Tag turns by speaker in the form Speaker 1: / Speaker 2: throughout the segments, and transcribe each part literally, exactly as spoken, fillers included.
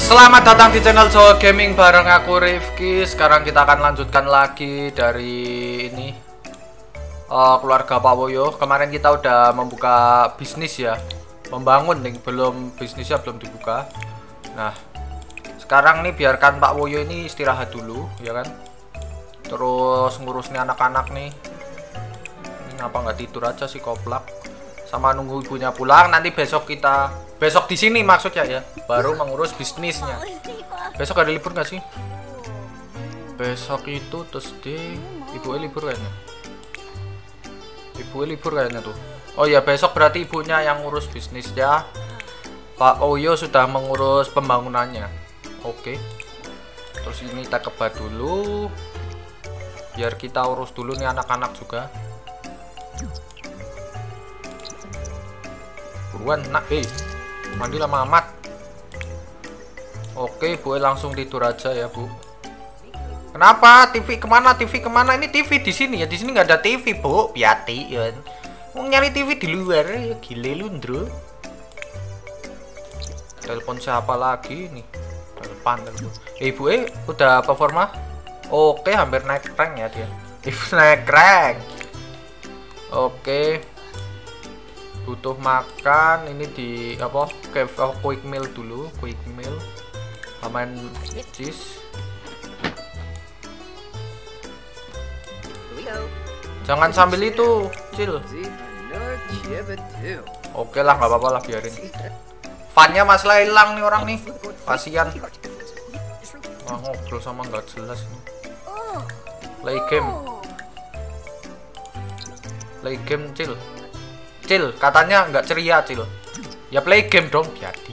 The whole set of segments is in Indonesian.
Speaker 1: Selamat datang di channel Jawa Gaming bareng aku Rifki. Sekarang kita akan lanjutkan lagi dari ini uh, keluarga Pak Woyo. Kemarin kita udah membuka bisnis ya, membangun nih, belum bisnisnya belum dibuka. Nah sekarang nih biarkan Pak Woyo ini istirahat dulu ya kan. Terus ngurus nih anak-anak nih. Ini kenapa nggak tidur aja sih koplak? Sama nunggu ibunya pulang. Nanti besok kita besok di sini maksudnya ya, baru mengurus bisnisnya. Besok ada libur nggak sih? Besok itu terus di ibu libur kayaknya. Ibu libur kayaknya tuh. Oh ya besok berarti ibunya yang ngurus bisnisnya. Pak Oyo sudah mengurus pembangunannya. Oke. Terus ini kita kebat dulu. Biar kita urus dulu nih anak-anak juga. Buruan nak, eh mandi lama amat. Oke bu, langsung tidur aja ya bu. Kenapa? T V kemana? T V kemana? Ini T V di sini ya. Di sini nggak ada T V bu. Piati ya. Mau nyari T V di luar ya, gile lundro. Telepon siapa lagi nih? Telepon telepon. Eh ibu eh udah performa? Oke, hampir naik rank ya dia. Ibu naik rank. Oke. Butuh makan, ini di apa? Kayak oh, quick meal dulu, quick meal. Aman cheese. Jangan sambil itu, Cil. Oke lah, nggak apa-apa lah, biarin. Funnya masalah hilang nih orang nih, kasihan. Wah, ngobrol sama nggak jelas nih. Play game, play game, Cil. Cil, katanya nggak ceria, Cil. Ya play game dong, jadi.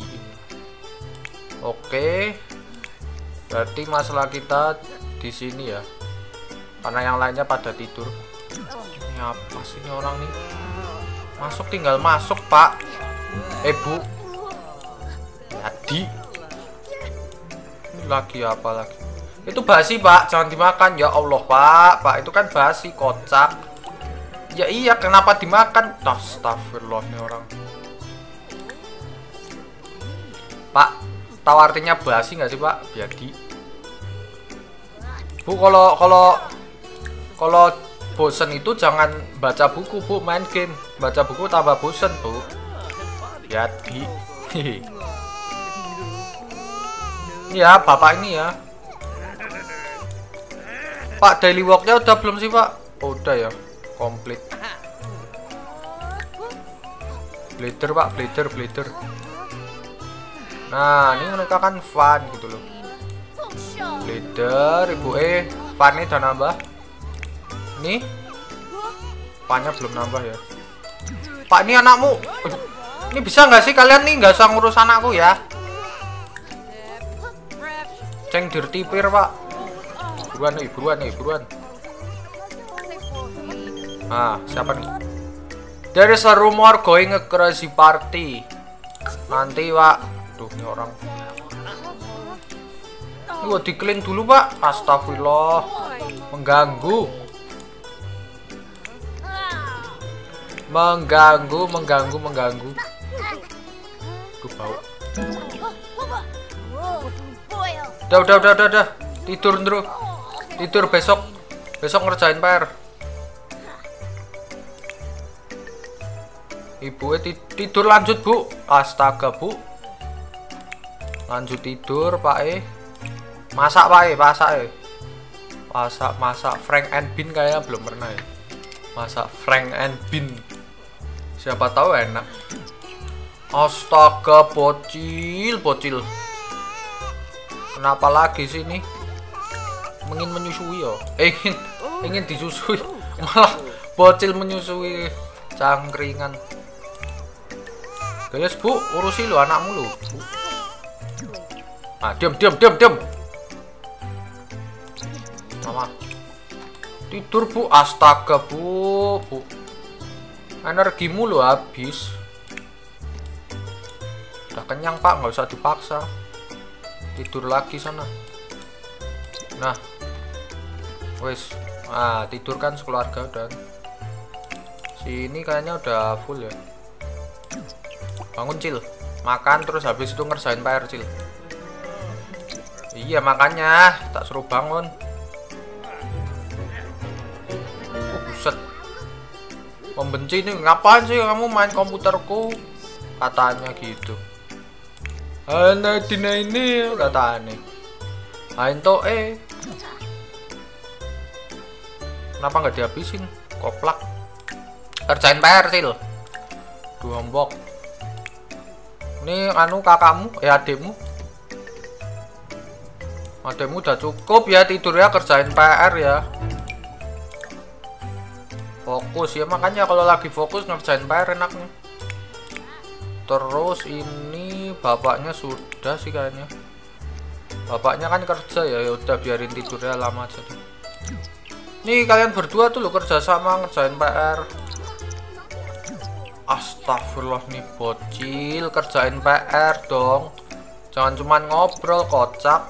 Speaker 1: Oke. Berarti masalah kita di sini ya. Karena yang lainnya pada tidur. Ini apa sih ini orang nih? Masuk tinggal masuk, Pak. Eh, Bu. Jadi. Ini lagi apa lagi? Itu basi, Pak. Jangan dimakan. Ya Allah, Pak. Pak, itu kan basi, kocak. Ya iya, kenapa dimakan? Astagfirullah nih orang. Pak, tahu artinya basi nggak sih Pak? Jadi, Bu, kalau kalau kalau bosen itu jangan baca buku Bu, main game. Baca buku tambah bosen Bu. Jadi, ya Bapak ini ya. Pak, daily worknya udah belum sih Pak? Oh, udah ya. Komplit. Blader Pak, blader, blader. Nah, ini mereka kan fun gitu loh. Blader, ibu eh, funnya udah nambah. Nih, funnya belum nambah ya. Pak, ini anakmu. Ini bisa nggak sih kalian nih nggak usah ngurus anakku ya? Ceng dirtipir Pak. Buruan nih, buruan nih, buruan. Ah, siapa nih? There is a rumor going a crazy party. Nanti Pak. Tuh ini orang. Ini gua di-clean dulu Pak. Astagfirullah. Mengganggu. Mengganggu, mengganggu, mengganggu. Tuh bau. Udah, udah, udah, udah, udah. Tidur dulu. Tidur besok. Besok ngerjain P R. Ibu tidur lanjut Bu. Astaga Bu. Lanjut tidur Pak E. Masak Pak E, masak E. Masak masak Frank and Bean kayaknya belum pernah ya. Masak Frank and Bean. Siapa tahu enak. Astaga bocil, bocil. Kenapa lagi sih ini? Ingin menyusui ya? Ingin ingin disusui. Malah bocil menyusui cangkringan. Guys Bu, urusi lu anakmu lu. Ah, diam diam diam diam. Mama. Tidur Bu, astaga Bu, Bu. Energimu lu habis. Udah kenyang Pak, nggak usah dipaksa. Tidur lagi sana. Nah. Wes, ah tidur kan sekeluarga udah. Sini kayaknya udah full ya. Bangun Cil, makan terus habis itu ngerjain P R Cil. Iya makanya tak suruh bangun. Oh, buset. Membenci ini ngapain sih kamu main komputerku? Katanya gitu. Ana dina ini kata aneh. Main to eh. Kenapa nggak dihabisin? Koplak. Kerjain P R sil. Dua mbok. Ini anu kakakmu, eh adikmu. Adikmu udah cukup ya tidurnya, kerjain P R ya. Fokus ya, makanya kalau lagi fokus ngerjain P R enaknya. Terus ini bapaknya sudah sih kayaknya. Bapaknya kan kerja ya, ya udah biarin tidurnya lama aja tuh. Nih kalian berdua tuh lo kerja sama ngerjain P R. Astagfirullah nih bocil, kerjain P R dong. Jangan cuman ngobrol kocak.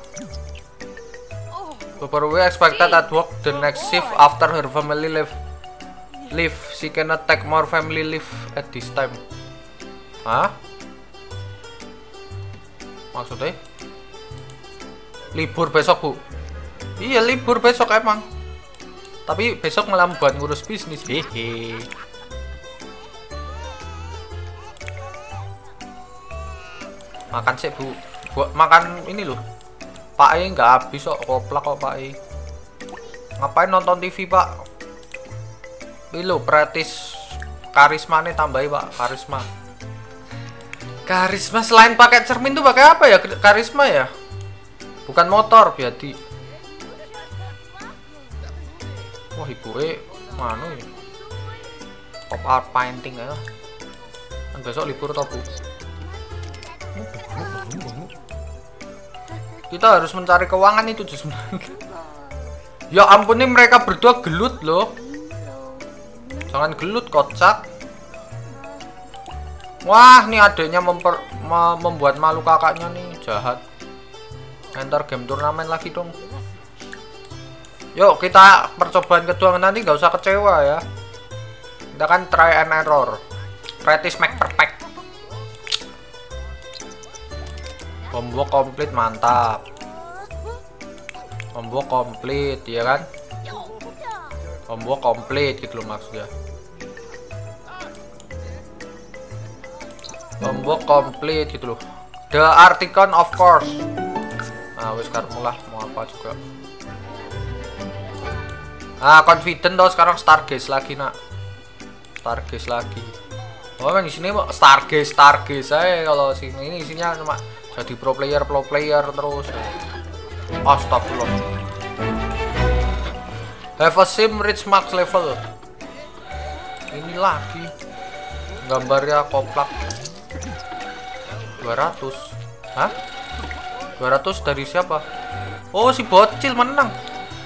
Speaker 1: Super we expected at work the next shift after her family leave. Leave, she cannot take more family leave at this time. Hah? Maksudnya? Libur besok bu? Iya libur besok emang. Tapi besok malah buat ngurus bisnis. Hehe. Makan sih bu. Buat makan ini loh. Pak E nggak habis kok, koplak kok Pak E. Ngapain nonton T V pak? Ini lo praktis karisma nih tambahin pak, karisma. Karisma selain pakai cermin tuh pakai apa ya karisma ya? Bukan motor berarti. Wah ibu E mana ya? Pop art painting ya. Kan besok libur toh bu. Kita harus mencari keuangan itu justru. Ya ampun nih mereka berdua gelut loh. Jangan gelut kocak. Wah nih adanya memper, me, membuat malu kakaknya nih, jahat. Enter game turnamen lagi dong. Yuk kita percobaan kedua nanti nggak usah kecewa ya. Kita kan try and error. Practice make perfect. Combo komplit mantap. Combo komplit ya kan? Combo komplit gitu loh maksudnya. Combo komplit gitu loh. The Articon of course. Nah wis karmu lah mau apa juga. Ah confident dong sekarang Stargaze lagi nak. Stargaze lagi. Oh emang di sini Stargaze Stargaze saya kalau sini ini isinya cuma jadi pro player pro player terus. Astagfirullah. Have a sim reach max level. Ini lagi gambarnya koplak. Dua ratus. Hah? Dua ratus dari siapa? Oh si bocil menang.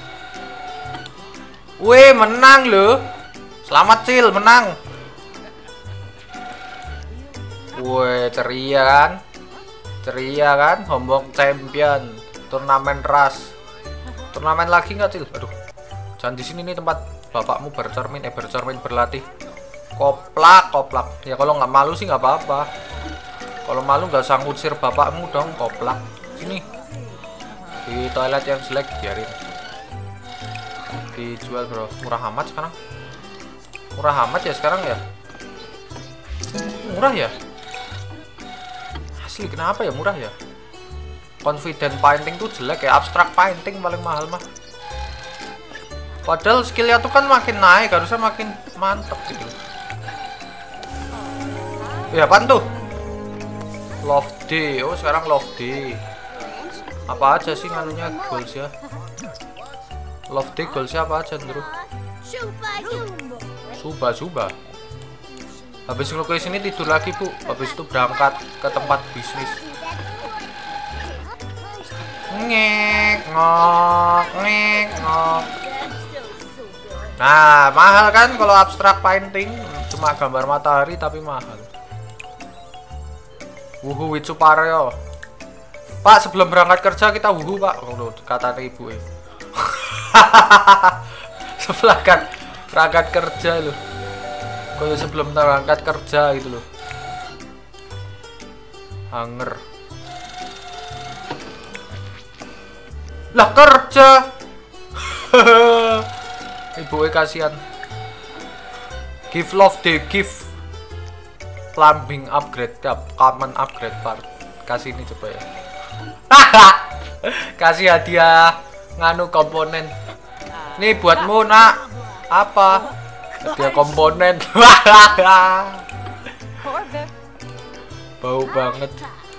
Speaker 1: Weh menang loh. Selamat Cil menang. Weh ceria kan? Ceria kan? Hombong champion. Turnamen ras. Turnamen lagi nggak Cil? Aduh. Jangan di sini nih tempat bapakmu bercermin eh bercermin berlatih. Koplak koplak. Ya kalau nggak malu sih nggak apa-apa. Kalau malu nggak usah ngusir bapakmu dong koplak. Sini. Di toilet yang jelek biarin. Dijual bro. Murah amat sekarang. Murah amat ya sekarang ya. Murah ya. Asli kenapa ya murah ya? Confident painting tuh jelek ya, abstract painting paling mahal mah. Padahal skillnya tuh kan makin naik, harusnya makin mantep gitu. Ya apaan tuh? Love Day, oh sekarang Love Day. Apa aja sih nganunya goals ya? Love Day goals apa aja bro? Suba suba. Habis ngelukis ini tidur lagi bu, habis itu berangkat ke tempat bisnis. Ngek ngok ngek ngok. Nah mahal kan kalau abstrak painting, cuma gambar matahari tapi mahal. Wuhu Witsu Pareo. Pak sebelum berangkat kerja kita wuhu pak, oh, kata ibu eh. Sebelah kan berangkat kerja loh. Kalau sebelum berangkat kerja gitu loh. Hanger. Lah kerja. Ibu kasihan. Give love the give. Plumbing upgrade up, common upgrade part. Kasih ini coba ya. Kasih hadiah nganu komponen. Nih buatmu nak. Apa? Hadiah komponen. Bau banget.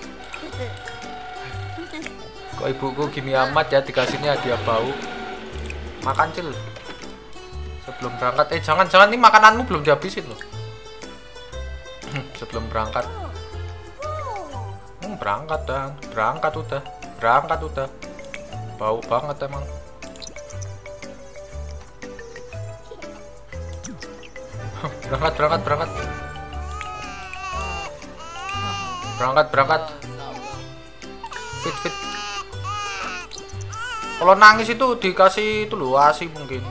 Speaker 1: Kok ibuku gini amat ya dikasihnya hadiah bau. Makan cil. Sebelum berangkat. Eh jangan-jangan nih makananmu belum dihabisin loh. Sebelum berangkat. Hmm, berangkat dan berangkat udah. Berangkat udah. Bau banget emang. Berangkat, berangkat, berangkat. Berangkat, berangkat. Fit, fit. Kalau nangis itu dikasih itu loh, A S I mungkin.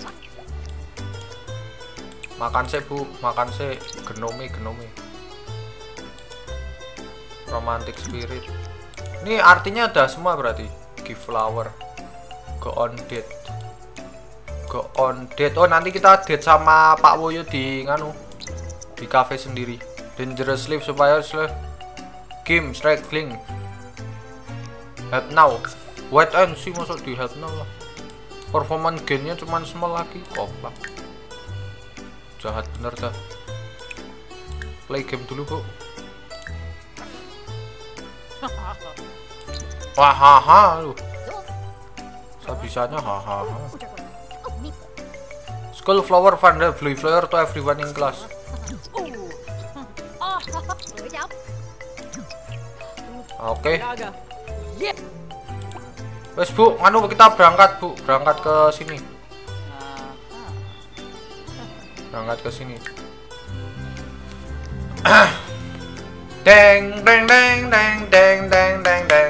Speaker 1: Makan sih bu, makan sih. Genome, genome. Romantic spirit. Ini artinya ada semua berarti. Give flower. Go on date. Go on date. Oh nanti kita date sama Pak Woyo di nganu, di cafe sendiri. Dangerous live supaya slave. Game struggling. Head now. Wait and see, masuk di head now lah. Performance gainnya cuman small lagi. Koplak. Jahat bener dah. Play game dulu bu. Wahaha lu. Sebisanya hahaha. School flower fund blue flower to everyone in class. Oke. Okay. Wes bu, anu kita berangkat bu, berangkat ke sini. Berangkat ke sini. Deng deng deng deng deng deng deng deng.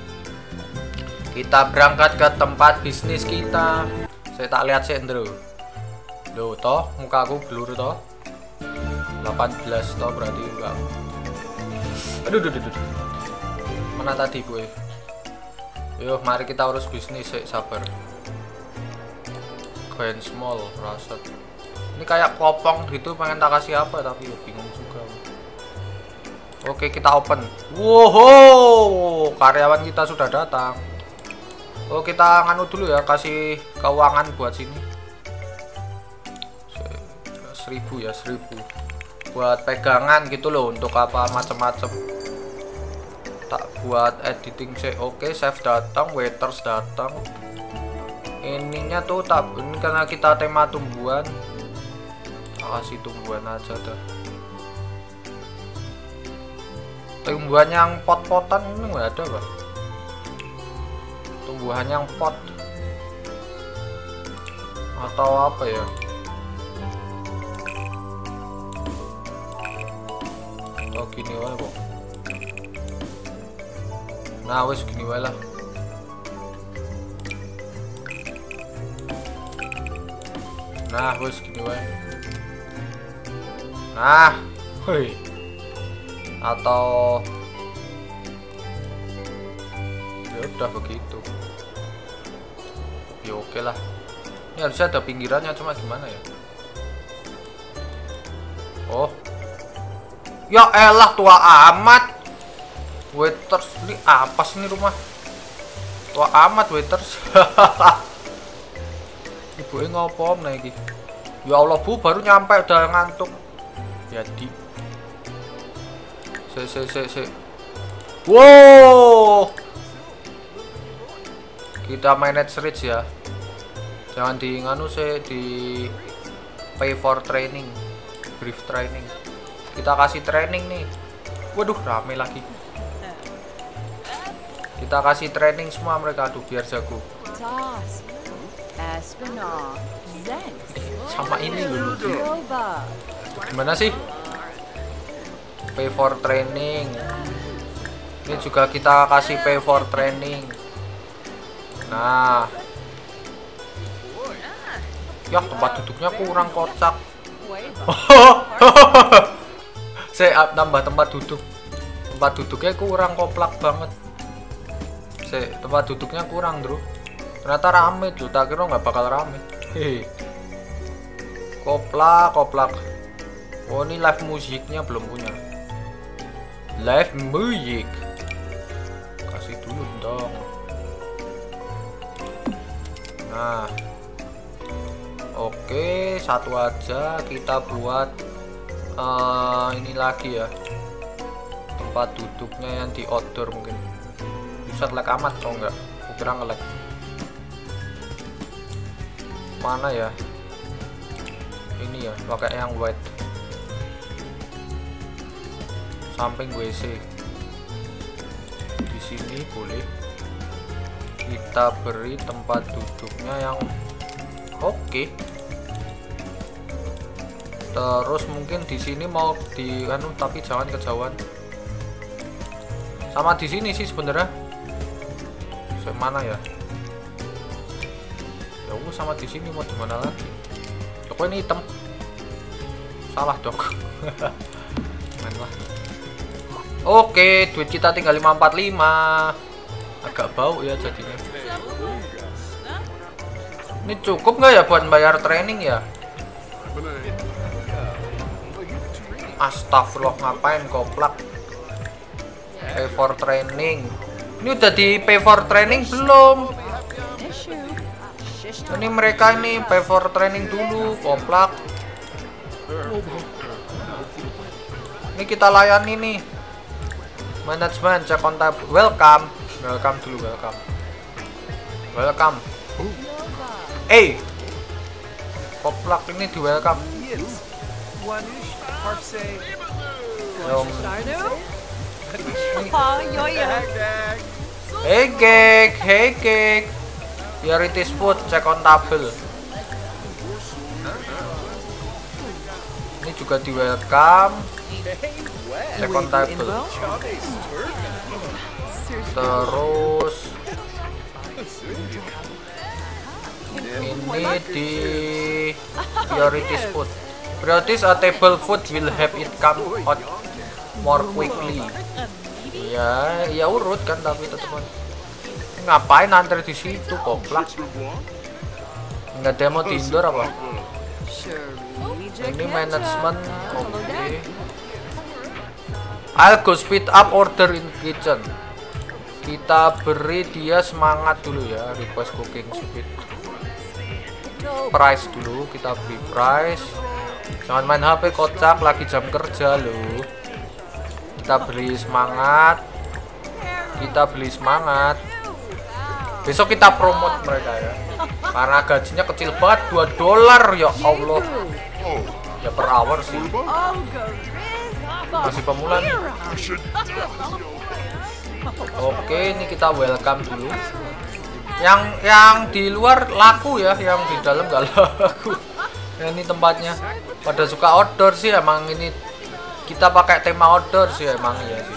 Speaker 1: Kita berangkat ke tempat bisnis kita. Saya tak lihat sih Andrew. Loh toh, mukaku blur toh. delapan belas toh berarti enggak. Aduh aduh aduh. Mana tadi gue? Yo, mari kita urus bisnis, sih, sabar. Coin small, raset. Ini kayak kopong gitu, pengen tak kasih apa tapi ya bingung juga. Oke, kita open. Wow, karyawan kita sudah datang. Oh, kita nganu dulu ya, kasih keuangan buat sini. Seribu ya, seribu. Buat pegangan gitu loh, untuk apa macem-macem. Tak buat editing sih. Oke, chef datang, waiters datang. Ininya tuh tak, ini karena kita tema tumbuhan. Kasih tumbuhan aja dah. Tumbuhan yang pot-potan ini nggak ada pak. Tumbuhan yang pot atau apa ya? Oh gini wae kok. Nah wes gini wae lah. Nah wes gini wae. Nah, hoi. Atau ya udah begitu. Ya oke lah. Ini harusnya ada pinggirannya, cuma gimana ya? Oh. Ya elah tua amat. Waiters ini apa sih ini rumah? Tua amat waiters. Ibu ini ngopo om lagi? Ya Allah bu, baru nyampe udah ngantuk. Jadi. Se se se se. Wow. Kita manage rich ya. Jangan di nganu sih, di pay for training, brief training. Kita kasih training nih. Waduh, rame lagi. Kita kasih training semua mereka, aduh biar jago. Sama ini dulu. Gimana sih? Pay for training. Ini juga kita kasih pay for training. Nah. Ya, tempat duduknya kurang kocak. Saya tambah tempat duduk. Tempat duduknya kurang koplak banget. Saya tempat duduknya kurang, Bro. Ternyata rame tuh, tak kira nggak bakal rame. Hehe. Koplak, koplak. Oh ini live musiknya belum punya. Live music. Kasih dulu dong. Nah. Oke, satu aja kita buat uh, ini lagi ya. Tempat duduknya yang di outdoor mungkin. Bisa lag amat atau enggak? Aku kira nge-lag. Mana ya? Ini ya, pakai yang white. Samping W C. Di sini boleh. Kita beri tempat duduknya yang oke. Terus mungkin di sini mau di anu tapi jangan kejauhan. Sama di sini sih sebenarnya. Mana ya? Ya udah sama di sini mau di mana lagi? Kok ini hitam? Salah dong. Main lah. Oke, duit kita tinggal lima empat lima. Agak bau ya jadinya. Ini cukup nggak ya buat bayar training ya? Astagfirullah, ngapain koplak? Pay for training. Ini udah di pay for training belum? Ini mereka ini pay for training dulu, koplak. Ini kita layani nih. Manajemen, cek kontak. Welcome. Welcome dulu, welcome. Welcome. Eh, koplak ini di welcome. Om. Hey cake, hey cake. Priorities food, check on table. Ini juga di welcome. Check on table. Terus ini di priorities food. Priorities a table food will have it come out more quickly. Ya, ya urut kan tapi teman. Ngapain antri di situ koplak? Nggak demo tidur apa? Ini manajemen. Oke. Okay. I'll go speed up order in kitchen. Kita beri dia semangat dulu ya, request cooking speed. Price dulu, kita beri price. Jangan main H P kocak, lagi jam kerja loh. Kita beli semangat. Kita beli semangat. Besok kita promote mereka ya. Karena gajinya kecil banget, dua dolar ya Allah. Ya per hour sih. Masih pemula nih. Oke, ini kita welcome dulu. Yang yang di luar laku ya, yang di dalam gak laku. Ya, ini tempatnya. Pada suka outdoor sih emang ini. Kita pakai tema outdoor sih emang ya sih.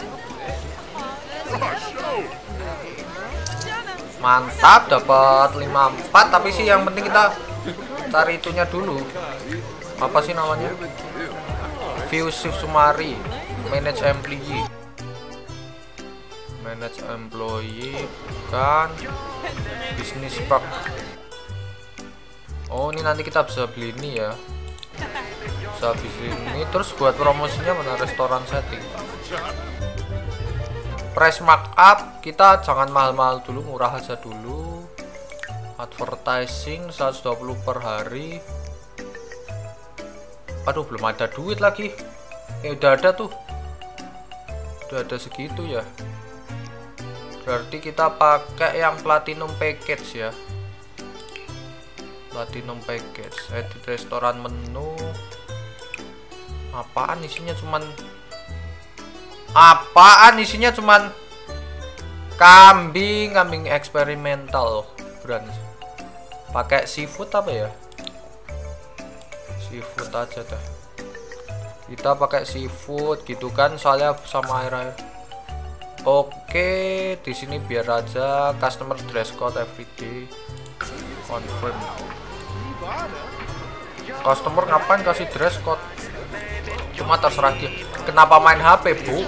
Speaker 1: Mantap, dapat lima puluh empat, tapi sih yang penting kita cari itunya dulu. Apa sih namanya? View shift summary, manage employee. Manage employee bukan business perk. Oh, ini nanti kita bisa beli ini ya. Bisa beli ini terus buat promosinya mana restoran setting. Price markup kita jangan mahal-mahal dulu, murah aja dulu. Advertising seratus dua puluh per hari. Aduh, belum ada duit lagi. Eh, udah ada tuh. Udah ada segitu ya. Berarti kita pakai yang platinum package ya. Platinum package. Edit restoran menu. Apaan isinya cuman Apaan isinya cuman kambing, kambing eksperimental brand. Pakai seafood apa ya? Seafood aja dah. Kita pakai seafood gitu kan, soalnya sama air-air. Oke, di sini biar aja customer dress code everyday. Confirm. Customer ngapain kasih dress code? Cuma terserah dia. Kenapa main H P, Bu?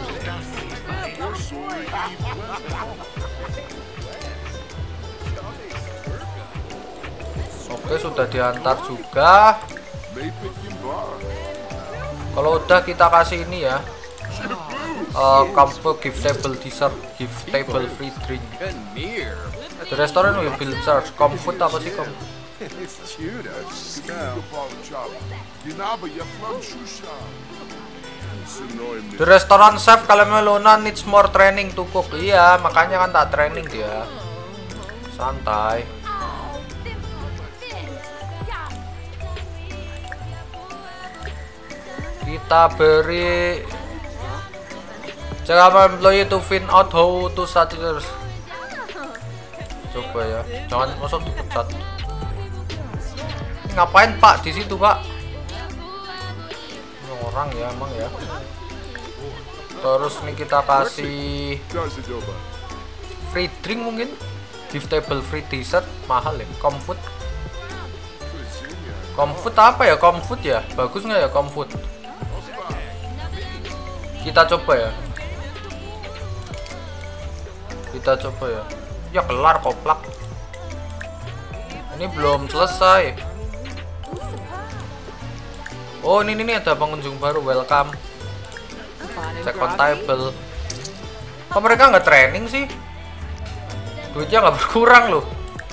Speaker 1: Oke, sudah diantar juga. Kalau udah kita kasih ini ya. Uh, combo giftable dessert, giftable free drink. The restaurant will be charged. Comfort apa sih kamu? The restaurant chef kalau Melona needs more training to cook. Iya, makanya kan tak training dia. Santai. Kita beri cara employee to find out how to start it. Coba ya, jangan masuk dipecat. Ngapain Pak di situ Pak? Ini orang ya emang ya. Terus nih kita kasih free drink mungkin, giftable free dessert mahal ya. Comfort, comfort apa ya? Comfort ya, bagus nggak ya comfort? Kita coba ya. Kita coba ya. Ya kelar koplak. Ini belum selesai. Oh ini ini ada pengunjung baru, welcome. Second table. Kok mereka nggak training sih? Duitnya nggak berkurang loh.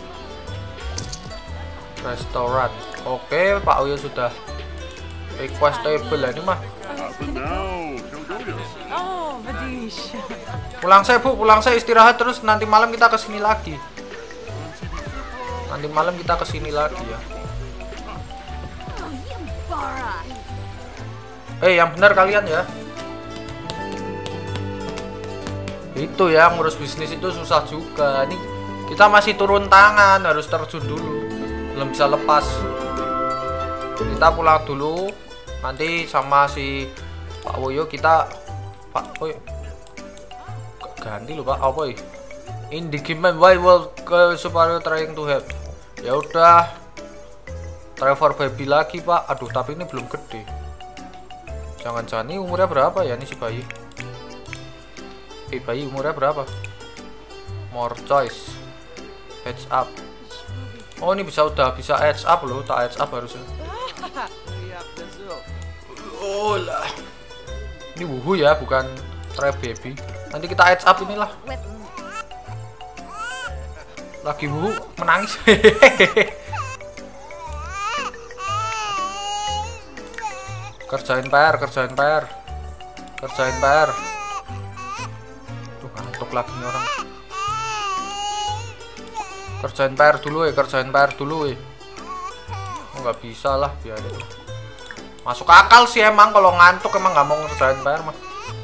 Speaker 1: Restoran. Oke Pak Uyo sudah request table lah ini mah. Pulang saya Bu, pulang saya istirahat terus nanti malam kita kesini lagi. Nanti malam kita kesini lagi ya. Eh yang benar kalian ya. Itu ya ngurus bisnis itu susah juga. Ini kita masih turun tangan, harus terjun dulu. Belum bisa lepas. Kita pulang dulu. Nanti sama si Pak Woyo kita Pak Woyo ganti loh Pak, apa ya? In the game why will ke supaya trying to help. Ya udah. Trevor baby lagi Pak. Aduh tapi ini belum gede. Jangan-jangan ini umurnya berapa ya nih si bayi? Eh bayi umurnya berapa? More choice. Edge up. Oh ini bisa udah bisa edge up loh, tak edge up harusnya. Oh lah. Ini wuhu ya, bukan try baby. Nanti kita edge up inilah. Lagi wuhu menangis. Kerjain P R, kerjain P R. Kerjain P R. Tuh ngantuk lagi nih orang. Kerjain P R dulu ya, kerjain P R dulu ya. Oh, nggak bisa lah, biarin. Masuk akal sih emang kalau ngantuk emang nggak mau ngerjain P R mah.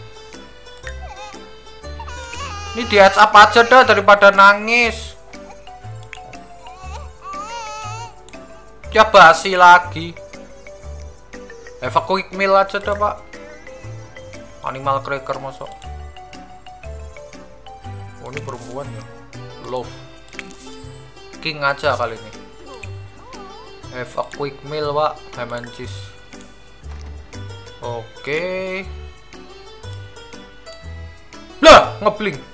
Speaker 1: Ini di heads up aja dah daripada nangis. Ya basi lagi. Eva quick meal aja dah Pak. Animal cracker masuk. Oh ini perempuan ya. Love. King aja kali ini. Eva quick meal Pak. Ham and cheese. Oke. Lah ngebling.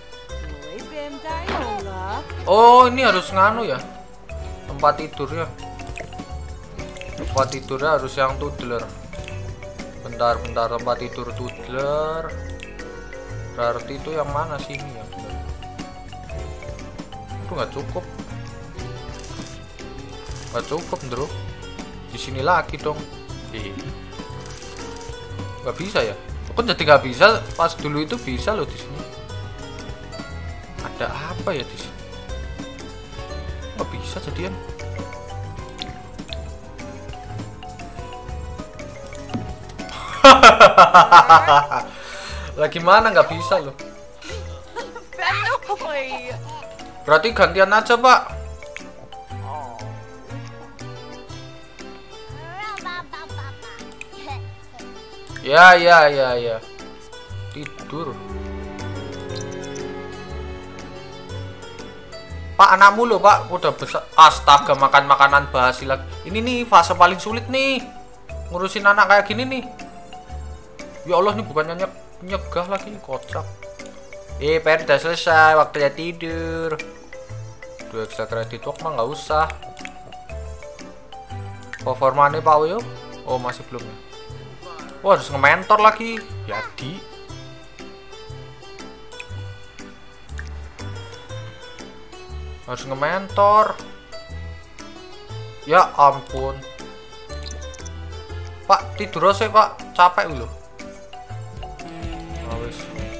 Speaker 1: Oh ini harus nganu ya. Tempat tidurnya. Tempat tidurnya harus yang toddler. Bentar bentar tempat tidur toddler. Berarti itu yang mana sih ini ya? Itu nggak cukup. Nggak cukup bro. Di sini lagi dong. Eh. Nggak bisa ya? Kok jadi nggak bisa? Pas dulu itu bisa loh di sini. Ada apa ya di sini? Nggak bisa jadian. Lagi mana nggak bisa loh. Berarti gantian aja Pak. Ya ya ya ya. Tidur. Pak anakmu loh Pak udah besar. Astaga makan makanan basi lagi. Ini nih fase paling sulit nih. Ngurusin anak kayak gini nih. Ya Allah nih bukannya nyeg nyegah lagi kocak. Eh P R udah selesai waktunya tidur. Dua extra credit work mah nggak usah. Performanya Pak Woyo? Oh masih belum ya. Wah harus nge-mentor lagi. Jadi harus nge-mentor. Ya ampun. Pak tidur aja Pak, capek loh. Nah, wis.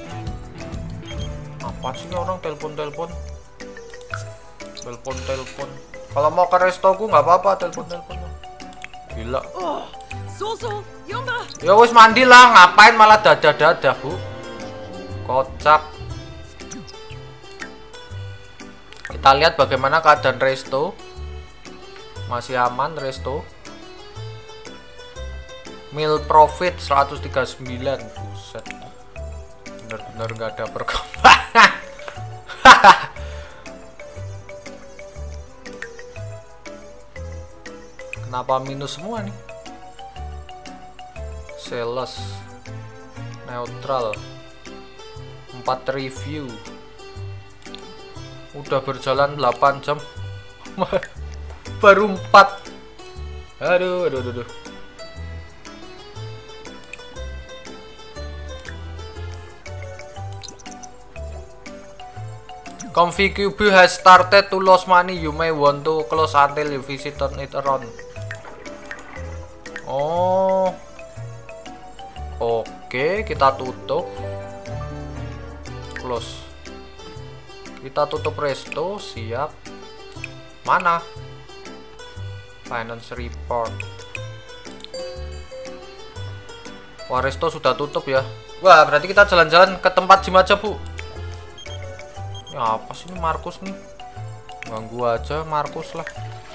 Speaker 1: Apa sih orang telepon-telepon? Telepon-telepon. Kalau mau ke restoku nggak apa-apa telepon-telepon. Gila.
Speaker 2: Oh, so so, Junge.
Speaker 1: Ya wis mandi lah, ngapain malah dadah-dadah, Bu? Kocak. Kita lihat bagaimana keadaan resto. Masih aman resto. Meal profit seratus tiga puluh sembilan. Buset. Bener-bener nggak ada perkembangan. Kenapa minus semua nih? Sales neutral, empat review, udah berjalan delapan jam. Baru empat. Aduh, aduh, aduh, aduh. ComfyCube has started to lose money. You may want to close until you visit on it around. Oh, oke, kita tutup. Close. Kita tutup resto, siap. Mana? Finance report. Wah, resto sudah tutup ya. Wah, berarti kita jalan-jalan ke tempat gym aja, Bu. Ya, apa sih ini Markus nih? Ganggu aja Markus lah.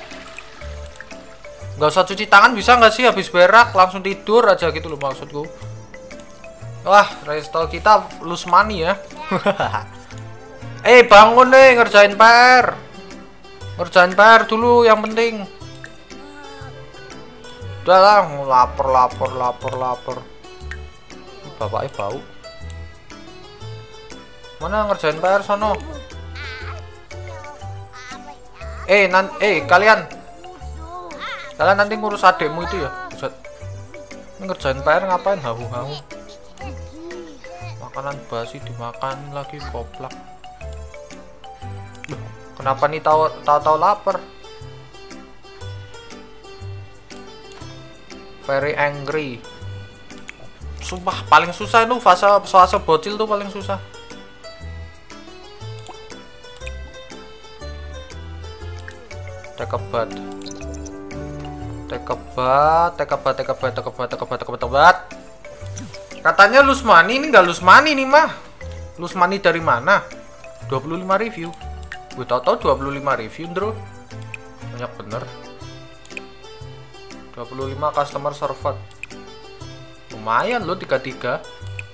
Speaker 1: Gak usah cuci tangan bisa nggak sih habis berak langsung tidur aja gitu loh maksudku. Wah, resto kita lose money ya. Eh, bangun nih ngerjain P R. Ngerjain P R dulu yang penting. Udah lah, lapor lapor lapor lapor. Bapaknya bau. Mana ngerjain P R sono? Eh, nan eh kalian. Kalian nanti ngurus adekmu itu ya. Buset. Ngerjain P R ngapain hahu-hahu? Makanan basi dimakan lagi koplak. Loh, kenapa nih tahu-tahu lapar? Very angry. Sumpah paling susah itu fase fase bocil tuh paling susah. Tekebat. Tekebat, tekebat, tekebat, tekebat, tekebat, tekebat, tekebat. Katanya lose money, ini nggak lose money nih mah. Lose money dari mana? dua puluh lima review. Gue tau-tau dua puluh lima review, bro. Banyak bener. dua puluh lima customer served. Lumayan loh tiga tiga.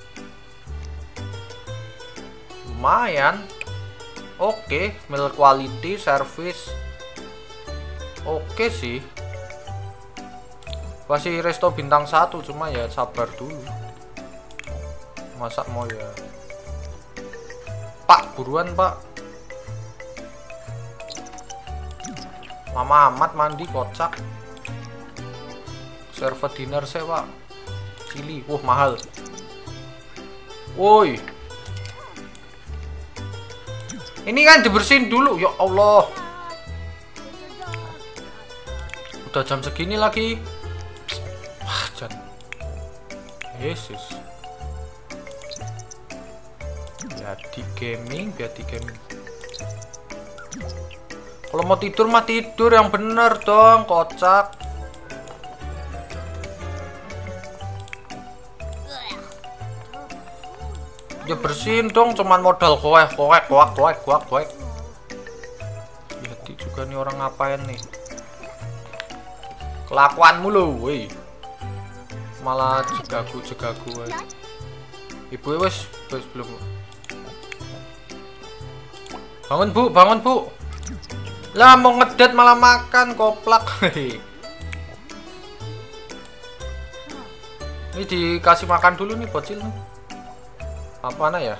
Speaker 1: Lumayan. Oke, meal quality, service. Oke sih. Masih resto bintang satu, cuma ya sabar dulu. Masa mau ya. Pak, buruan Pak. Mama amat mandi kocak. Serve dinner saya Pak. Cili, wah mahal. Woi. Ini kan dibersihin dulu, ya Allah. Udah jam segini lagi. Wah, Jan. Yesus. Jadi gaming, jadi gaming. Kalau mau tidur mah tidur yang bener dong, kocak. Ya bersihin dong, cuman modal koek, koek, koek, koek, koek, koek. Jadi juga nih orang ngapain nih? Kelakuanmu lo, woi. Malah jegaku jegaku woi. Ibu wes wes belum. Bangun Bu, bangun Bu. Lah mau ngedet malah makan koplak. Ini dikasih makan dulu nih bocil nih. Apa ya?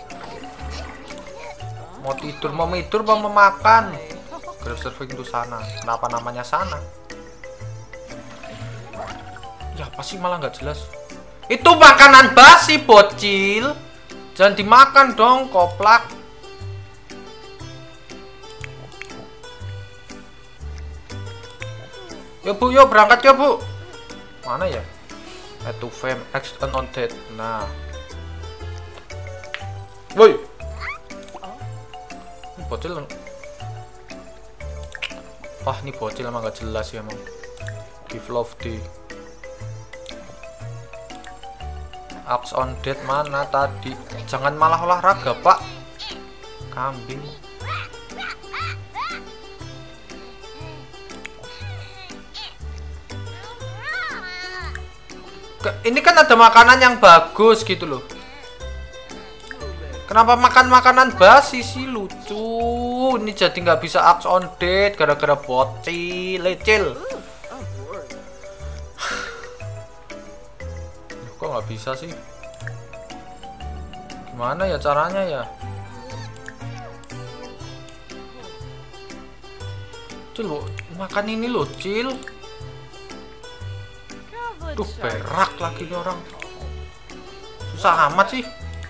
Speaker 1: Mau tidur, mau tidur, mau makan. Grab serving itu sana. Kenapa namanya sana? Ya apa sih malah nggak jelas. Itu makanan basi bocil. Jangan dimakan dong koplak. Yo bu, yo berangkat ya bu. Mana ya? Add to fame, X unwanted. Nah. Woi. Ini bocil. Wah, ini bocil emang gak jelas ya emang. Give love day. Axe on dead mana tadi? Jangan malah olahraga, Pak. Kambing. Ini kan ada makanan yang bagus gitu loh. Kenapa makan makanan basi sih, lucu. Ini jadi nggak bisa axe on dead gara-gara bocil, lecil. Kok nggak bisa sih? Gimana ya caranya ya? Cil, makan ini loh, Cil. Duh, berak lagi nih orang. Susah amat sih.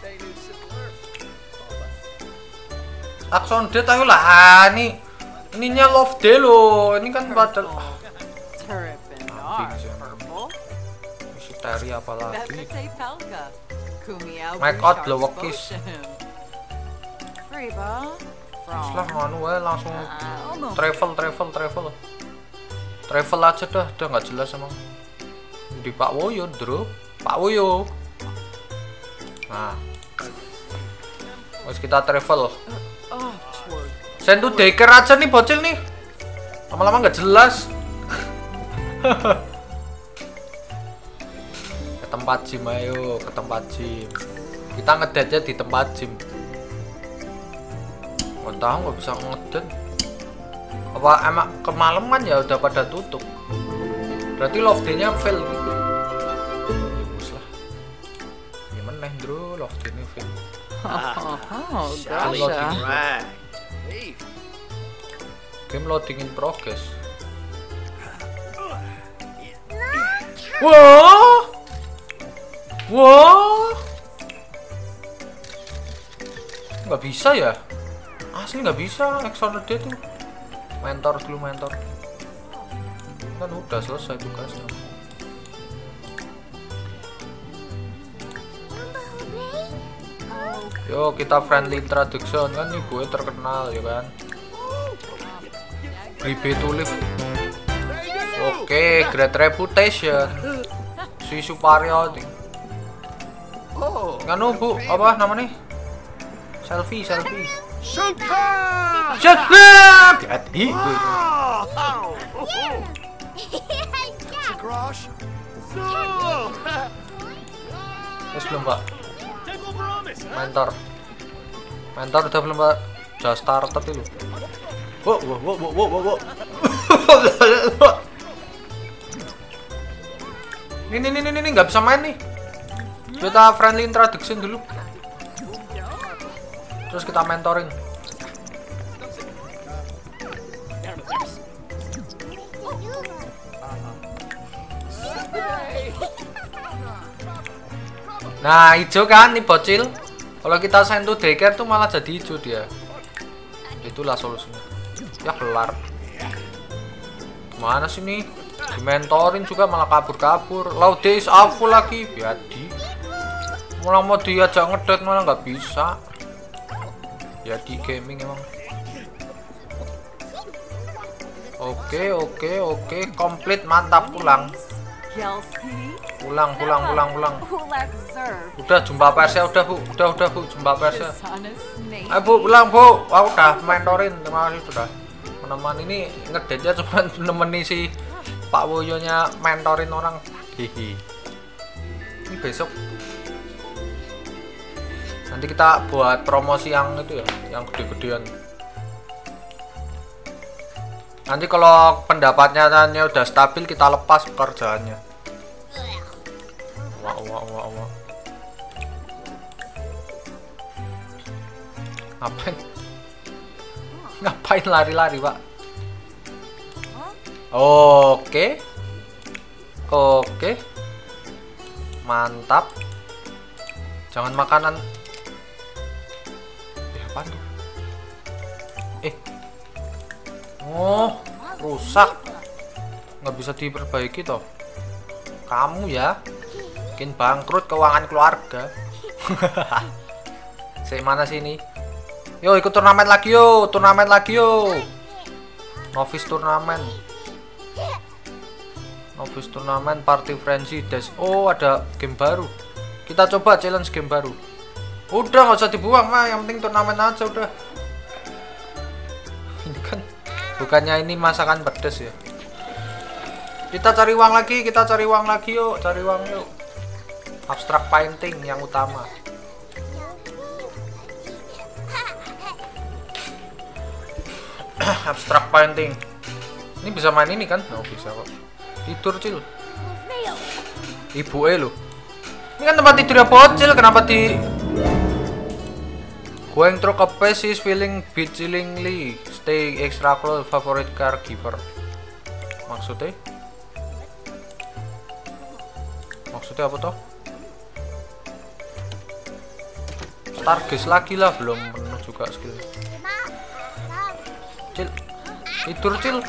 Speaker 1: Akson dead ayo lah, ini ininya love day loh. Ini kan padahal si Terry apalagi. Make out lowekis. Setelah nganu wae langsung travel travel travel. Travel aja dah, udah nggak jelas emang. Di Pak Woyo, bro. Pak Woyo. Nah. Terus kita travel. Send to daycare aja nih bocil nih. Lama-lama nggak jelas. Ke tempat gym ayo, ke tempat gym. Kita ngedate di tempat gym. Nggak tahu nggak bisa ngedate. Apa emang kemalaman ya udah pada tutup. Berarti love day-nya fail gitu. Ya bus lah. Gimana nih bro, love day-nya fail.
Speaker 2: Oh,
Speaker 1: Game loading. Game loading in progress. Wah, wah, nggak bisa ya? Asli nggak bisa. Exoner dia tuh. Mentor dulu mentor. Kan udah selesai tugasnya. Yo kita friendly introduction kan nih gue terkenal ya kan. Ribe tulip. Oke, great reputation. Si Suparyo. Nganu bu, apa namanya? Selfie, selfie. Showtime! Showtime! Hati. Terus belum pak? Mentor, mentor udah belum pak? Just started itu. Wow, wow, wow, wow, wow, wow. Ini, ini, ini, ini nggak bisa main nih. Kita friendly introduction dulu. Terus kita mentoring. Nah, hijau kan nih bocil. Kalau kita send to daycare tuh malah jadi hijau dia. Itulah solusinya. Ya kelar. Mana sih nih? Dimentorin juga malah kabur-kabur. Loud days awful lagi. Biadi. Mulai mau diajak ngedate malah nggak bisa. Ya di gaming emang. Oke oke oke komplit mantap pulang. Pulang pulang pulang pulang. Udah jumpa persnya udah bu udah udah bu jumpa persnya. Ayo bu pulang bu. Wah udah mentorin terima kasih sudah menemani ini ngedate-nya cuma nemeni si Pak Woyonya mentorin orang. Hihi. Ini besok nanti kita buat promosi yang itu ya, yang gede-gedean. Nanti kalau pendapatnya udah stabil kita lepas pekerjaannya. Wah, wah, wah, wah. Ngapain? Ngapain lari-lari, Pak? Oke. Oke. Mantap. Jangan makanan. Eh, apa tuh? Eh. Oh, rusak. Nggak bisa diperbaiki toh. Kamu ya. Bikin bangkrut keuangan keluarga. Saya mana sini? Yo, ikut turnamen lagi yo, turnamen lagi yo. Novice turnamen. Novice turnamen party frenzy dash. Oh, ada game baru. Kita coba challenge game baru. Udah nggak usah dibuang mah, yang penting turnamen aja udah. Ini kan bukannya ini masakan pedes ya. Kita cari uang lagi, kita cari uang lagi yuk, cari uang yuk. Abstract painting yang utama. Abstract painting. Ini bisa main ini kan? Oh, bisa kok. Tidur cil. Ibu E lo. Ini kan tempat tidurnya bocil, kenapa di going through a phase is feeling bit chillingly. Stay extra close, favorite caregiver. Maksudnya? Maksudnya apa toh? Stargaze lagi lah, belum penuh juga skill. Cil, tidur cil.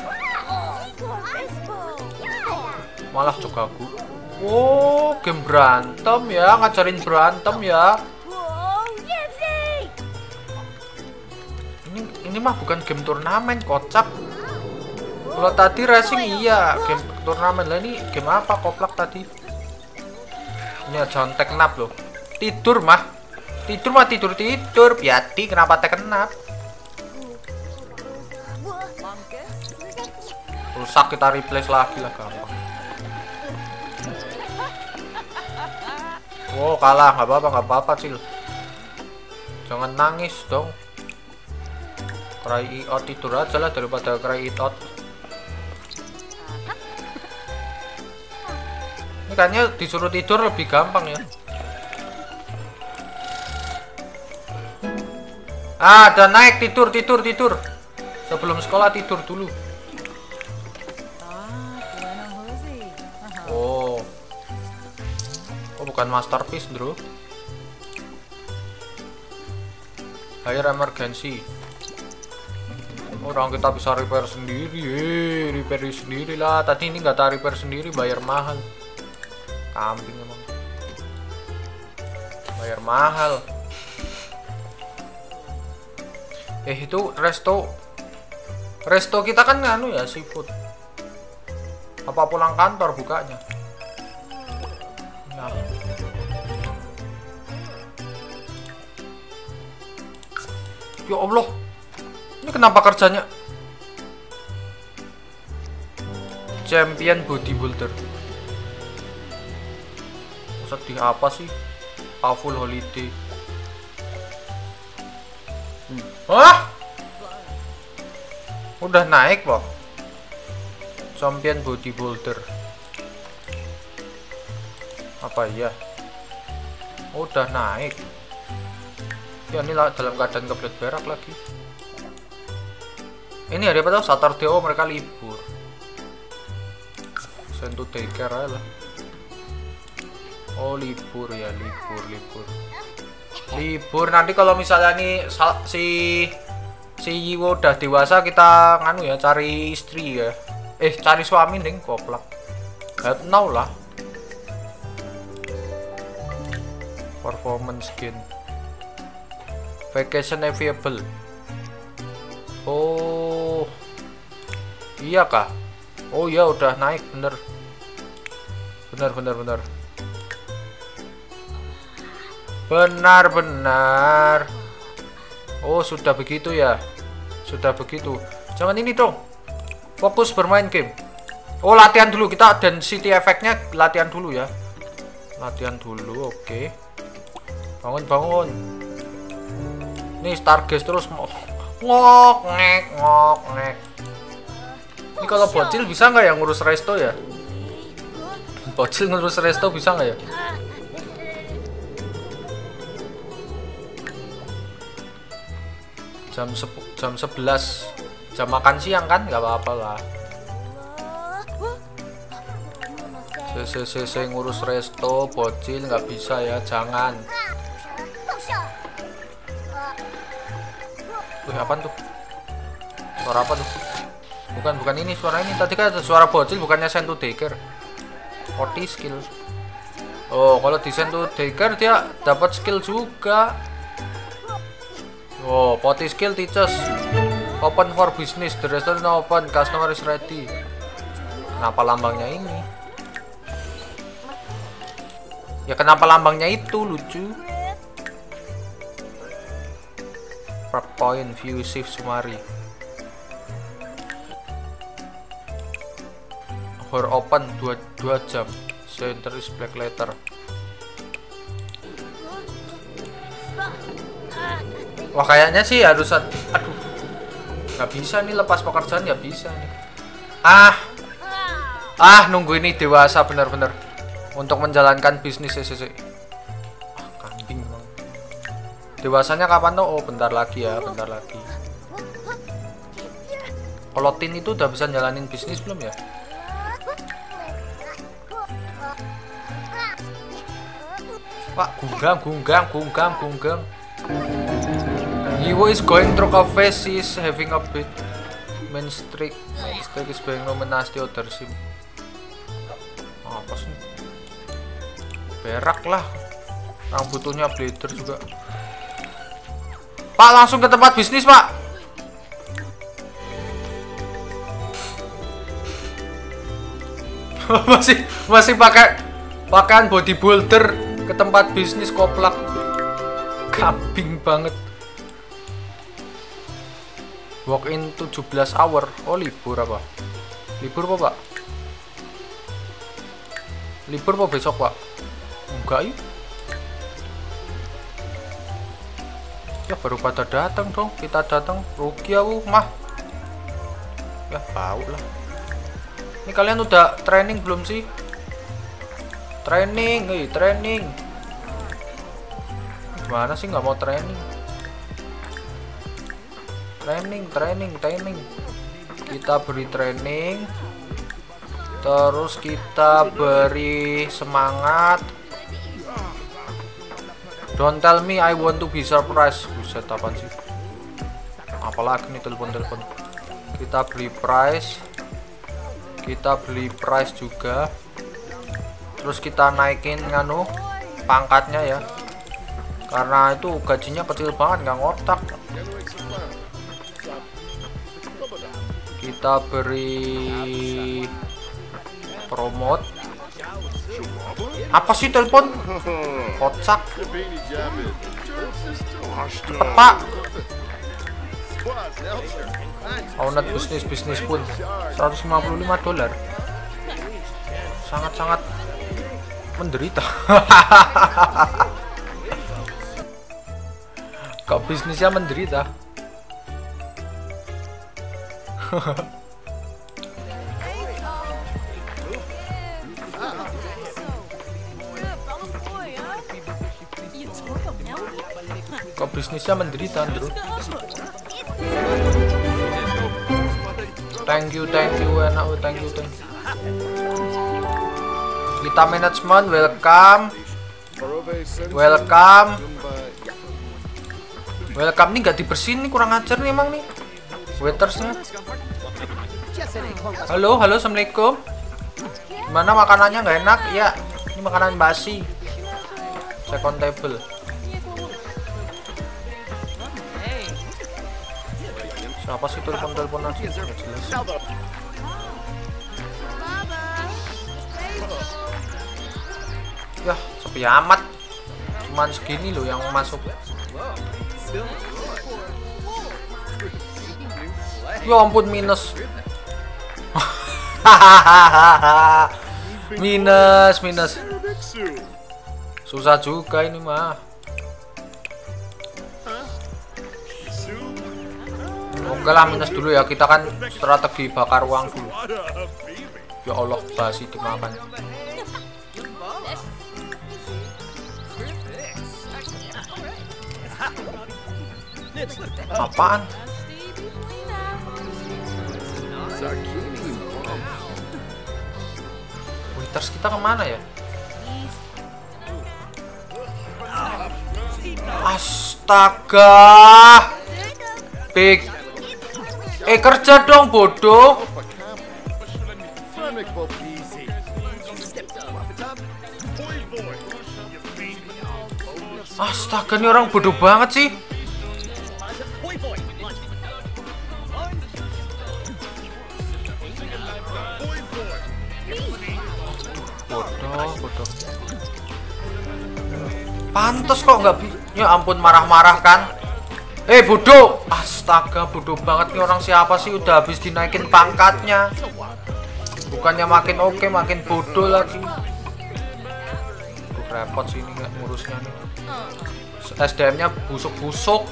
Speaker 1: Malah juga aku. Oh, game berantem ya, ngajarin berantem ya. Ini ini mah bukan game turnamen, kocak. Kalau tadi racing iya, game turnamen lah, ini game apa koplak tadi? Ini jangan teknap loh. Tidur mah. Tidur mah tidur tidur. Piati kenapa teknap? Rusak, kita replace lagi lah gampang. Wow, kalah, nggak apa-apa, nggak apa-apa cil. Jangan nangis dong. Cry it out, tidur aja lah daripada cry it out. Ini kayaknya disuruh tidur lebih gampang ya. Ah, ada naik, tidur, tidur, tidur. Sebelum sekolah tidur dulu. Oh. Oh, bukan masterpiece, bro. Hire emergency. Orang kita bisa repair sendiri, eh, repair sendiri lah. Tadi ini nggak tak repair sendiri, bayar mahal. Kambing emang. Bayar mahal. Eh, itu resto. Resto kita kan anu ya, seafood. Apa pulang kantor bukanya? Ya. Ya Allah. Ini kenapa kerjanya? Champion bodybuilder. Sedih apa sih? Powerful holiday. Hmm. Hah? Udah naik loh. Champion bodybuilder. Apa iya? Udah naik. Ya ini lah dalam keadaan kebelet berak lagi. Ini hari apa tau? Saturday, oh mereka libur. Send to take care aja lah. Oh libur ya, libur, libur. Libur nanti kalau misalnya nih si si Yiwo udah dewasa, kita nganu ya, cari istri ya. Eh cari suami nih, koplak. Head now lah. Performance gain. Vacation available. Oh iya kah? Oh iya udah naik, bener. Bener bener bener. Benar benar. Oh sudah begitu ya. Sudah begitu. Jangan ini dong. Fokus bermain game. Oh latihan dulu, kita density efeknya latihan dulu ya. Latihan dulu, oke. Okay. Bangun bangun. Nih Stargaze terus ngok ngek ngok ngek. Ini kalau bocil bisa nggak ya ngurus resto ya? Bocil ngurus resto bisa nggak ya? Jam jam sebelas, jam makan siang kan, nggak apa-apa lah. C ngurus resto, bocil nggak bisa ya, jangan. Wih, apaan tuh? Suara apa tuh? Bukan, bukan ini, suara ini. Tadi kan ada suara bocil, bukannya send to dagger. Oti skill. Oh, kalau di send to dagger dia dapat skill juga. Oh, poti skill teaches. Open for business, the restaurant open, customer is ready. Kenapa lambangnya ini? Ya kenapa lambangnya itu lucu? Per point view shift summary. Door open dua jam. Center is black letter. Wah, kayaknya sih harus, aduh, nggak bisa nih lepas pekerjaan, nggak bisa nih. Ah, ah nunggu ini dewasa bener-bener untuk menjalankan bisnis S C. Ah, kambing bang. Dewasanya kapan tuh? Oh, bentar lagi ya, bentar lagi. Kalau Tin itu udah bisa jalanin bisnis belum ya? Pak, gunggang, gunggang, gunggang, gunggang. Iwo is going through a phase, is having a bit main streak. Main streak is being nominasi other sim. Apa sih? Berak lah. Yang butuhnya blader juga. Pak, langsung ke tempat bisnis, Pak. masih masih pakai pakaian bodybuilder ke tempat bisnis koplak. Kambing banget. Walk in tujuh belas hour. Oh, libur apa? Libur apa, Pak? Libur apa besok, Pak? Enggak yuk. Ya baru pada datang dong. Kita datang rugi aku mah. Ya tahu lah. Ini kalian udah training belum sih? Training, eh, training. Gimana sih nggak mau training? Training, training, training. Kita beri training. Terus kita beri semangat. Don't tell me I want to be surprised. Buset, apaan sih? Apalagi nih telepon-telepon. Kita beli price. Kita beli price juga. Terus kita naikin nganu pangkatnya ya. Karena itu gajinya kecil banget, nggak ngotak. Kita beri promote. Apa sih telepon? Kocak. Cepet, Pak. Owner bisnis bisnis pun seratus lima puluh lima dolar. Sangat-sangat menderita. Kok bisnisnya menderita? Kok bisnisnya menderita, Andrew? Thank you, thank you, enak, thank you, thank you. Kita management, welcome, welcome, welcome. Nih nggak dibersihin nih, kurang ajar nih emang nih, waitersnya. Halo, halo, assalamualaikum. Gimana makanannya nggak enak? Ya, ini makanan basi. Second table. Siapa sih telepon-telepon aja? Nggak jelas. Ya, sepi amat. Cuman segini loh yang masuk. Ya ampun, minus. minus, minus. Susah juga ini mah. Oke lah, minus dulu ya. Kita kan strategi bakar uang dulu. Ya Allah, basi dimakan. Apaan? Wih, Waiters kita kemana ya? Astaga. Big. Eh kerja dong bodoh. Astaga, ini orang bodoh banget sih. Bodoh, bodoh. Pantes kok nggak bisa. Ya ampun, marah-marah kan. Eh bodoh. Astaga, bodoh banget nih orang. Siapa sih, udah habis dinaikin pangkatnya. Bukannya makin oke, makin bodoh lagi. Duh, repot sih ini nggak ngurusnya nih. S D M-nya busuk-busuk.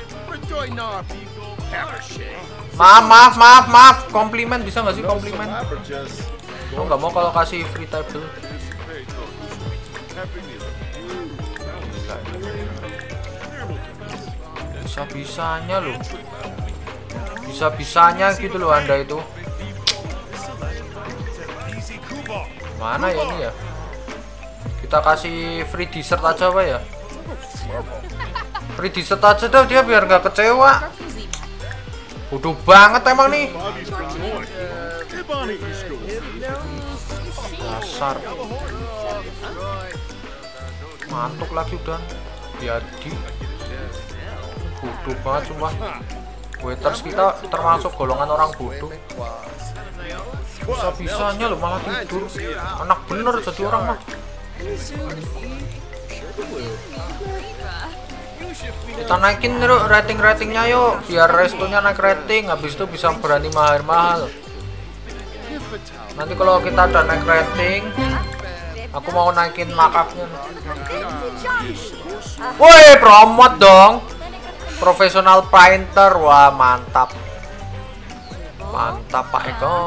Speaker 1: Maaf, maaf, maaf, maaf. Komplimen bisa nggak sih komplimen? Gue nggak mau kalau kasih free table. Bisa-bisanya loh. Bisa-bisanya gitu loh Anda itu. Mana ya ini ya? Kita kasih free dessert aja Pak ya. Free dessert aja deh dia biar nggak kecewa. Bodoh banget emang nih. Dasar. Mantuk lagi udah. Jadi bodoh banget sumpah. Waiters kita termasuk golongan orang bodoh. Bisa-bisanya loh malah tidur. Anak bener jadi orang mah. Kita naikin yuk rating-ratingnya yuk, biar restonya naik rating. Habis itu bisa berani mahal-mahal. Nanti kalau kita udah naik rating, aku mau naikin markupnya. Woi, promote dong. Profesional painter, wah mantap. Mantap Pak Eko.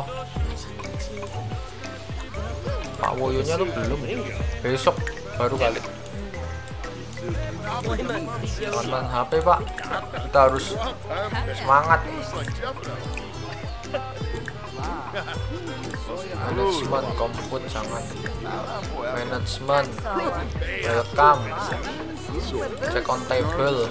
Speaker 1: Pak Woyonya tuh belum. Besok baru kali. Online H P Pak, kita harus semangat. Manajemen komput jangan. Manajemen welcome. Check on table.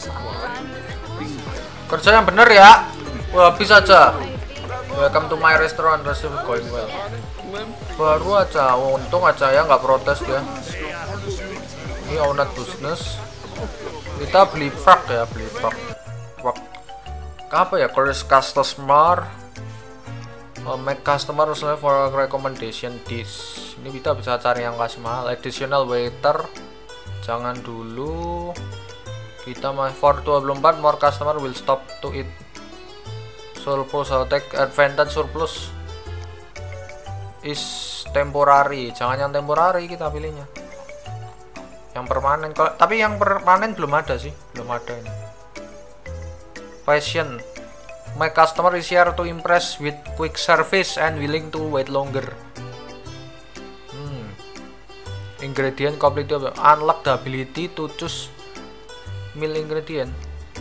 Speaker 1: Kerja yang bener ya. Wah habis aja. Welcome to my restaurant, resume going well. Baru aja, untung aja ya nggak protes dia. Ini owner business. Kita beli prak ya, beli prak. Prak. Apa ya? Curious customer. Uh, make customer for recommendation dish. Ini kita bisa cari yang kasih mahal. Additional waiter. Jangan dulu. Kita masih for dua puluh empat more customer will stop to eat. Surplus, I'll take advantage surplus. Is temporary. Jangan yang temporary kita pilihnya. Yang permanen, kalau tapi yang permanen belum ada sih, belum ada ini. Passion, my customer is here to impress with quick service and willing to wait longer. Hmm. Ingredient complete, unlock the ability to choose meal ingredient.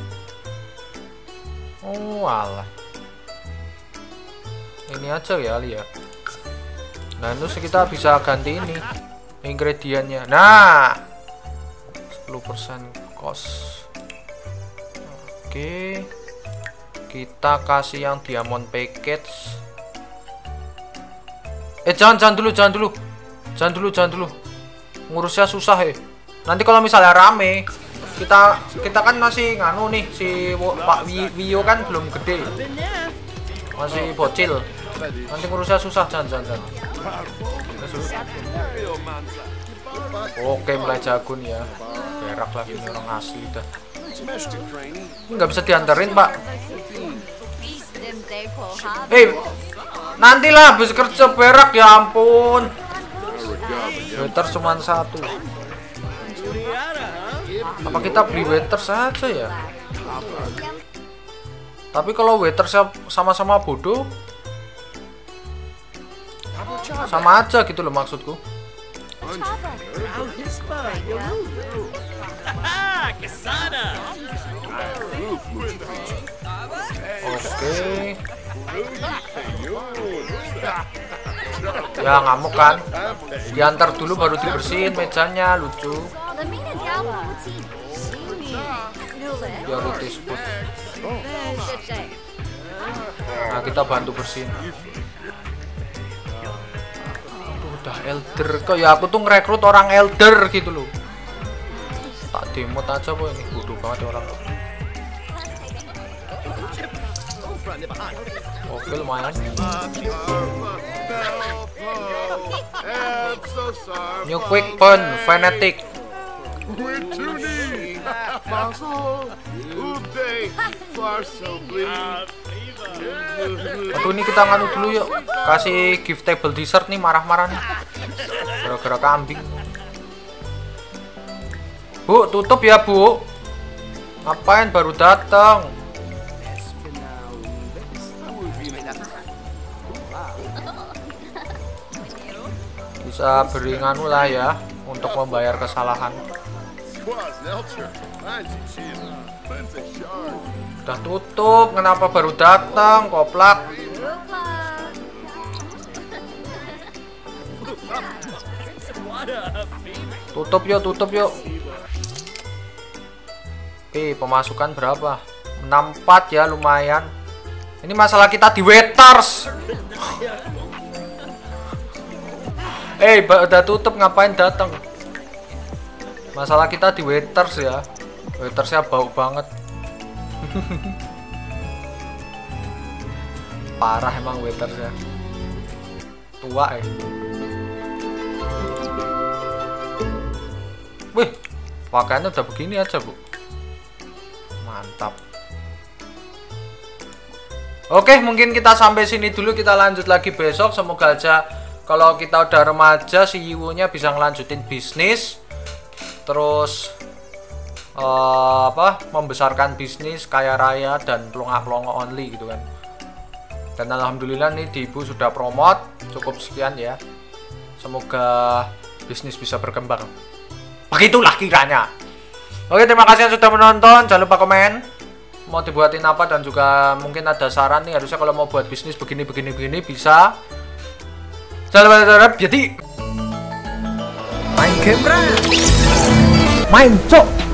Speaker 1: Oh alah, ini aja ya Ali ya. Nah terus kita bisa ganti ini ingredientnya. Nah sepuluh persen cost. Oke, kita kasih yang diamond package. Eh jangan jangan dulu jangan dulu jangan dulu jangan dulu ngurusnya susah ya. Nanti kalau misalnya rame, kita kita kan masih nganu nih, si Pak Wio kan belum gede, masih bocil. Nanti ngurusnya susah, jangan jangan, jangan. Oke mulai jago nih ya. Berak lagi ini orang asli dah. Nggak bisa diantarin Pak. Eh nantilah habis kerja berak ya ampun. Waiter cuma satu. Apa kita beli waiter saja ya? Tapi kalau waiter sama-sama bodoh, sama aja gitu loh maksudku. Oke. Ya ngamuk kan. Diantar dulu baru dibersihin mejanya, lucu. Ya rutis pun. Nah kita bantu bersihin. Aduh, udah elder kok ya, aku tuh ngerekrut orang elder gitu loh. Tak demot aja kok ini, bodoh banget orang. Oke lumayan. New quick fun fanatic. Aduh ini kita nganu dulu yuk. Kasih giftable dessert nih, marah-marah nih gara-gara kambing. Bu, tutup ya Bu. Ngapain baru datang? Bisa beri nganu lah ya untuk membayar kesalahan. Udah tutup, kenapa baru datang? Koplak. Tutup yuk, tutup yuk. Oke, pemasukan berapa? enam puluh empat ya, lumayan. Ini masalah kita di waiters. Eh, hey, udah tutup ngapain datang? Masalah kita di waiters ya. Waitersnya bau banget. Parah emang waitersnya. Tua eh. Wih, pakaiannya udah begini aja Bu. Mantap. Oke, mungkin kita sampai sini dulu. Kita lanjut lagi besok. Semoga aja kalau kita udah remaja, C E O-nya bisa ngelanjutin bisnis, terus uh, apa membesarkan bisnis kaya raya dan pelongo-pelongo only gitu kan. Dan alhamdulillah nih di Ibu sudah promote. Cukup sekian ya. Semoga bisnis bisa berkembang. Begitulah kiranya. Oke, terima kasih yang sudah menonton. Jangan lupa komen mau dibuatin apa, dan juga mungkin ada saran nih, harusnya kalau mau buat bisnis begini begini begini bisa. Jangan lupa jadi main game, main cok.